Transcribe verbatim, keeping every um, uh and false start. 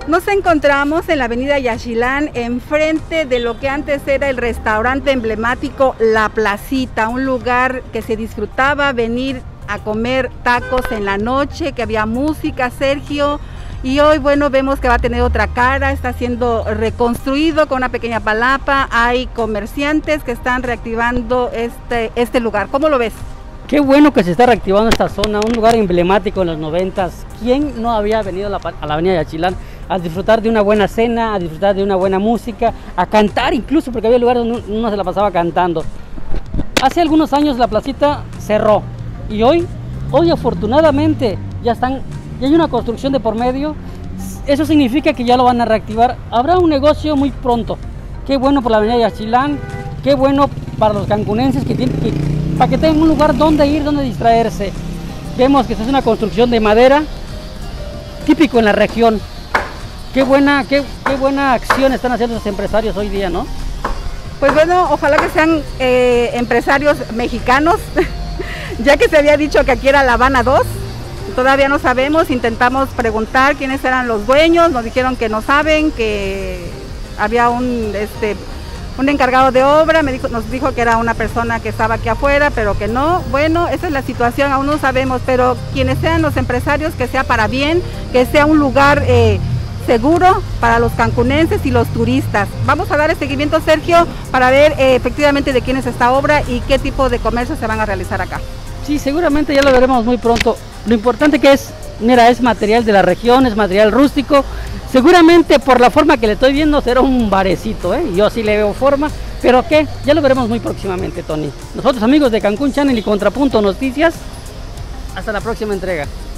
Nos encontramos en la avenida Yaxchilán, enfrente de lo que antes era el restaurante emblemático La Placita, un lugar que se disfrutaba venir a comer tacos en la noche, que había música, Sergio, y hoy, bueno, vemos que va a tener otra cara, está siendo reconstruido con una pequeña palapa, hay comerciantes que están reactivando este, este lugar. ¿Cómo lo ves? Qué bueno que se está reactivando esta zona, un lugar emblemático en los noventas. ¿Quién no había venido a la, a la avenida Yaxchilán a disfrutar de una buena cena, a disfrutar de una buena música, a cantar incluso, porque había lugares donde uno se la pasaba cantando? Hace algunos años la placita cerró y hoy, hoy afortunadamente ya están, ya hay una construcción de por medio. Eso significa que ya lo van a reactivar. Habrá un negocio muy pronto. Qué bueno por la avenida Yaxchilán, qué bueno para los cancunenses que tienen que, para que tengan un lugar donde ir, donde distraerse. Vemos que esta es una construcción de madera, típico en la región. Qué buena, qué, qué buena acción están haciendo los empresarios hoy día, ¿no? Pues bueno, ojalá que sean eh, empresarios mexicanos, ya que se había dicho que aquí era La Habana dos, todavía no sabemos, intentamos preguntar quiénes eran los dueños, nos dijeron que no saben, que había un, este, un encargado de obra, me dijo, nos dijo que era una persona que estaba aquí afuera, pero que no. Bueno, esa es la situación, aún no sabemos, pero quienes sean los empresarios, que sea para bien, que sea un lugar eh, seguro para los cancunenses y los turistas. Vamos a dar el seguimiento, Sergio, para ver eh, efectivamente de quién es esta obra y qué tipo de comercios se van a realizar acá. Sí, seguramente ya lo veremos muy pronto. Lo importante que es, mira, es material de la región, es material rústico. Seguramente por la forma que le estoy viendo será un barecito, ¿eh? Yo sí le veo forma, pero ¿qué? Ya lo veremos muy próximamente, Tony. Nosotros, amigos de Cancún Channel y Contrapunto Noticias, hasta la próxima entrega.